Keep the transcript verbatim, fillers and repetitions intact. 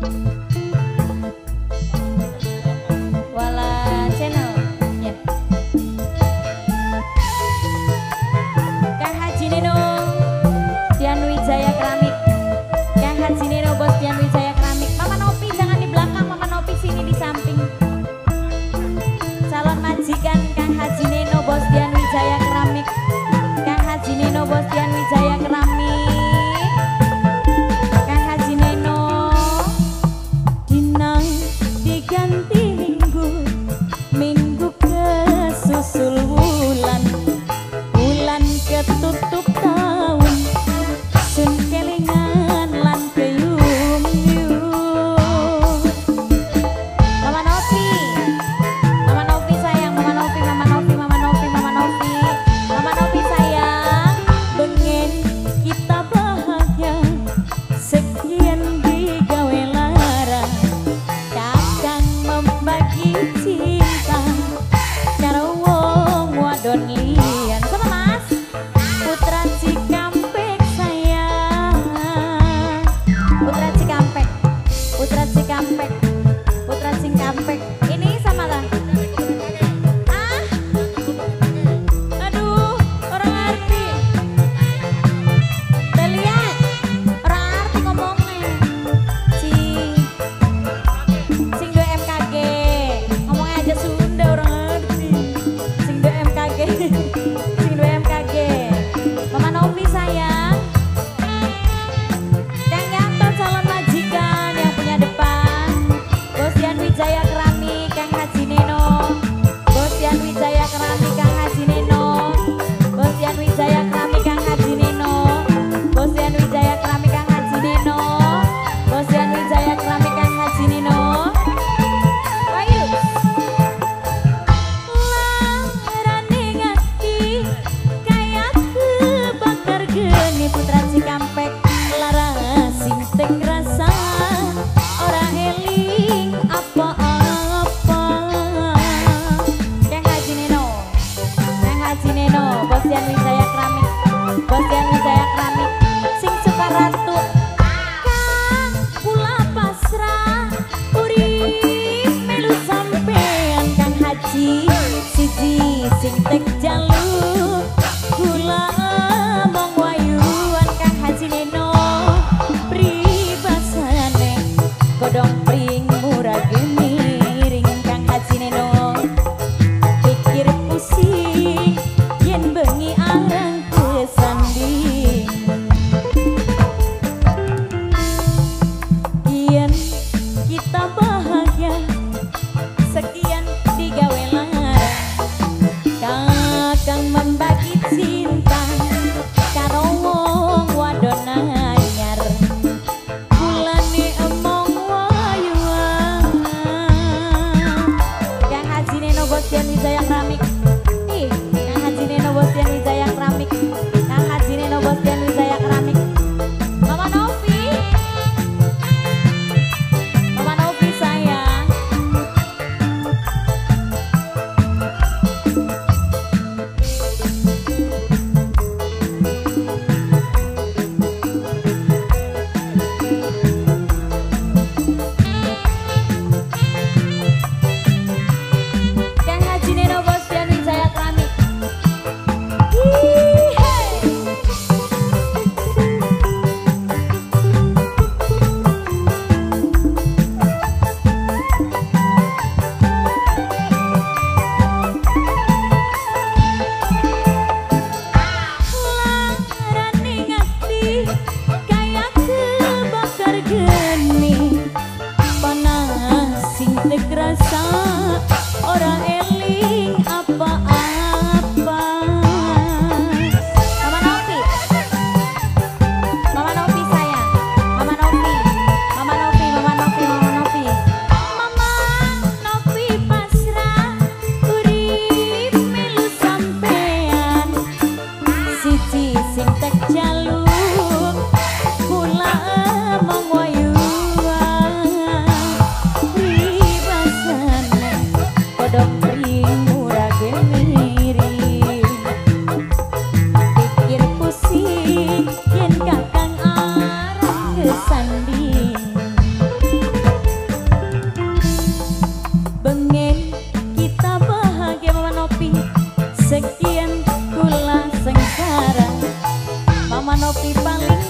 Wala channel ya. Kang Haji Neno Dian Wijaya Keramik. Kang Haji Neno Bos Dian Wijaya Keramik. Mama Nopi jangan di belakang, Mama Nopi sini di samping. Calon majikan Kang Haji Neno Bos Dian Wijaya Keramik. Kang Haji Neno Bos Dian Wijaya Keramik. Kang Haji Neno dinang diganti minggu, minggu kesusul wulan, wulan ketutup tahun, sun kelingan lan keyum-yung. Mama Novi, Mama Novi sayang, Mama Novi, Mama Novi, Mama Novi, Mama Novi, Mama Novi sayang, pengen kita bahagia, sekian digawe lara, kakang membagi cinta, karo wong wadon liyan. Sama Mas, Putra Cikampek sayang, Putra Cikampek, Putra Cikampek, Putra Cikampek. Ini sama lah. Ah, aduh, orang arti. Udah lihat, orang arti ngomongnya. Si, sing do M K G, ngomongnya aja Sunda orang arti. Sing do M K G, sing do M K G. Mama Novi sayang. Kang Yanto calon majikan yang punya depan. Bos Dian Wijaya Keramik, Kang Haji Neno. Bos Dian Wijaya Keramik, Kang Haji Neno. Bos Dian Wijaya Keramik, Kang Haji Neno. Bos Dian Wijaya Keramik, Kang Haji Neno. Bos Dian Wijaya Keramik, Kang Haji Neno. Ayo. Larane ngati kaya kebakar geni Putra Cikampek, lara sing tek rasa ora eling apa-apa. Kang Haji Neno, Kang Haji Neno, Bos Dian Wijaya Keramik, Bos Dian Wijaya Keramik, sing suka ratu. Kang kula pasrah urip melu sampean Kang Haji, siji sing tek jaluk kula mong wayuan Kang Haji Neno, pribasane godong pring murage miring Kang Haji Neno, pikir pusing yen bengi arang kesanding, yen kita bahagia sekian digawe lara, kakang membagi cinta karo wong wadon anyar, bulane emong wayuan. Kang Haji Neno Bos Dian Wijaya Keramik. Ih, Kang Haji Neno Bos Dian Wijaya Keramik. Kang Haji Neno Bos kopi paling